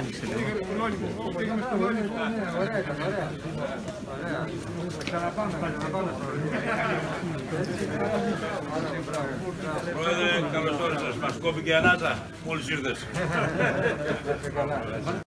άνοιξε λίγο. Πήγαμε στο Λόλικο. Ωραία ήταν, ωραία. Ξαναπάμε. Πρόεδρε, καλώς όρισες. Μας κόπηκε η ανάσα μόλις ήρθες.